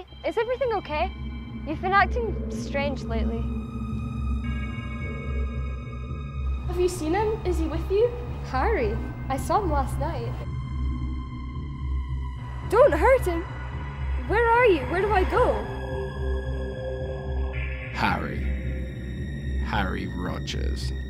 is everything okay? You've been acting strange lately. Have you seen him? Is he with you? Harry? I saw him last night. Don't hurt him! Where are you? Where do I go? Harry Rogers.